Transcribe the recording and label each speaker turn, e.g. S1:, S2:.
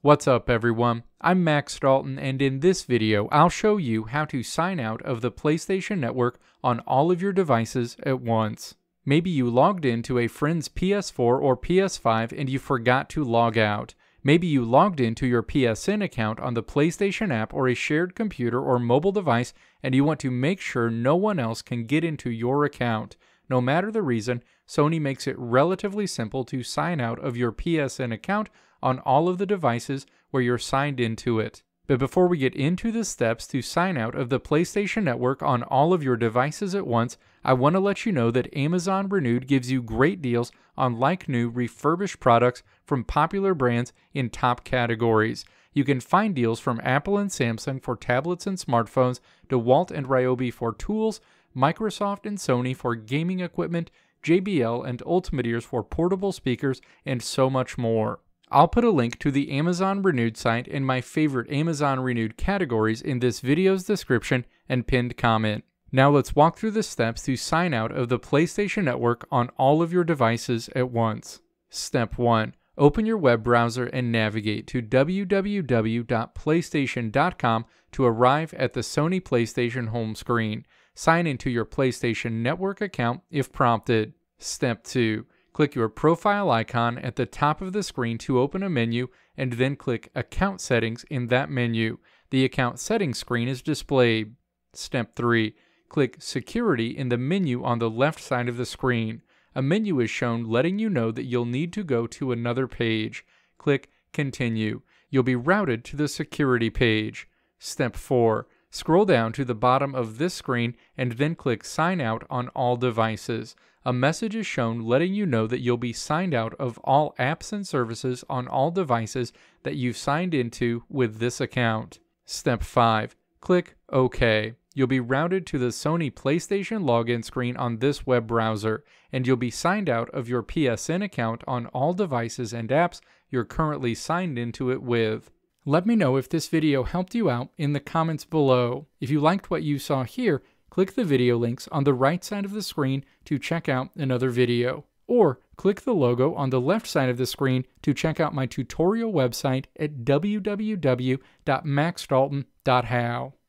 S1: What's up everyone, I'm Max Dalton, and in this video I'll show you how to sign out of the PlayStation Network on all of your devices at once. Maybe you logged into a friend's PS4 or PS5 and you forgot to log out. Maybe you logged into your PSN account on the PlayStation app or a shared computer or mobile device and you want to make sure no one else can get into your account. No matter the reason, Sony makes it relatively simple to sign out of your PSN account on all of the devices where you're signed into it. But before we get into the steps to sign out of the PlayStation Network on all of your devices at once, I want to let you know that Amazon Renewed gives you great deals on like-new refurbished products from popular brands in top categories. You can find deals from Apple and Samsung for tablets and smartphones, DeWalt and Ryobi for tools, Microsoft and Sony for gaming equipment, JBL and Ultimate Ears for portable speakers, and so much more. I'll put a link to the Amazon Renewed site and my favorite Amazon Renewed categories in this video's description and pinned comment. Now let's walk through the steps to sign out of the PlayStation Network on all of your devices at once. Step 1. Open your web browser and navigate to www.playstation.com to arrive at the Sony PlayStation home screen. Sign into your PlayStation Network account if prompted. Step 2. Click your profile icon at the top of the screen to open a menu, and then click Account Settings in that menu. The Account Settings screen is displayed. Step 3. Click Security in the menu on the left side of the screen. A menu is shown letting you know that you'll need to go to another page. Click Continue. You'll be routed to the security page. Step 4. Scroll down to the bottom of this screen and then click Sign Out on all devices. A message is shown letting you know that you'll be signed out of all apps and services on all devices that you've signed into with this account. Step 5. Click OK. You'll be routed to the Sony PlayStation login screen on this web browser, and you'll be signed out of your PSN account on all devices and apps you're currently signed into it with. Let me know if this video helped you out in the comments below. If you liked what you saw here, click the video links on the right side of the screen to check out another video. Or click the logo on the left side of the screen to check out my tutorial website at www.maxdalton.how.